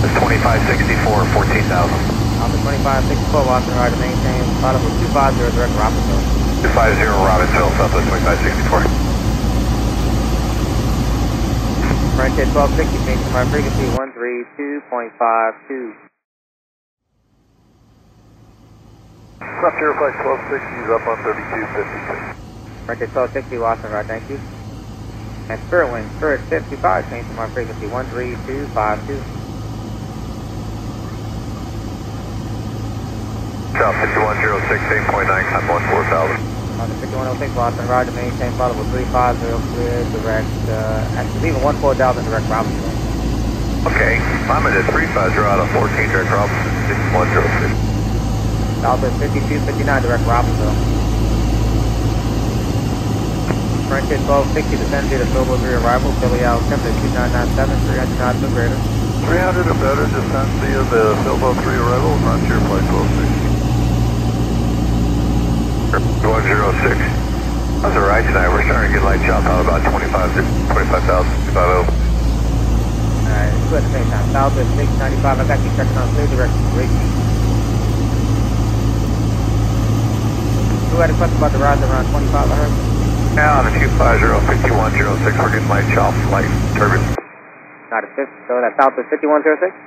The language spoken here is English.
2564, 14,000. On the 2564, Boston right to maintain audible 250 direct Robbinsville. 250 Robbinsville, Southwest 2564. Frontier 1260, changing my frequency 132.52. Frontier Flight 1260 is up on 3256. Frontier 1260, Boston right, thank you. And Spirit Wind, Spirit 55, changing my frequency 13252. South 5106, 8.9, climb 14,000. On the 5106, Boston right to maintain follow with 350 clear direct, actually leaving 14,000 direct Robbinsville. Okay, I'm at 350 out of 14 direct Robinson, 6106. Southwest 5259 direct Robbinsville. Frontier 1260, descend to the Global 3 arrival, Philly altimeter 2997, 300 knots or greater. 300 or better, descend via the Philbo 3 arrival, Frontier Flight 1260. 106. How's the ride tonight? We're starting to get light chop out about 25,000, 25,050. Alright, let's go at the same time. Southwest 695, I got you checking on clear direction. Great. Who had a question about the rise around 25, I heard? Now on the 250, 5106, we're getting light chop, light turbulence. Not a fifth, so that's Southwest 5106?